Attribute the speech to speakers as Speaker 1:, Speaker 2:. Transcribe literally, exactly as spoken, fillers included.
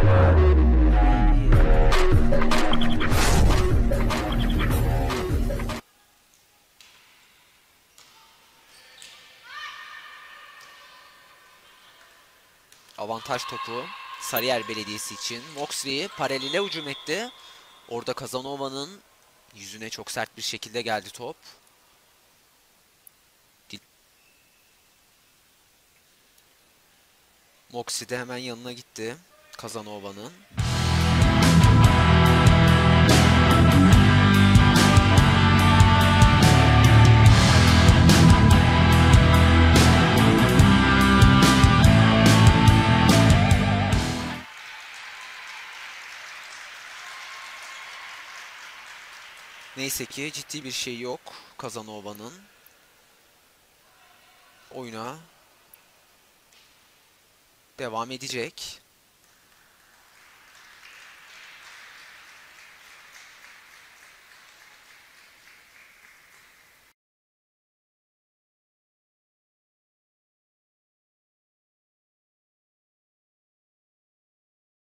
Speaker 1: Avantaj topu Sarıyer Belediyesi için. Moxley paralele hücum etti. Orada Casanova'nın yüzüne çok sert bir şekilde geldi top. Moxley de hemen yanına gitti Casanova'nın. Neyse ki ciddi bir şey yok Casanova'nın. Oyuna devam edecek.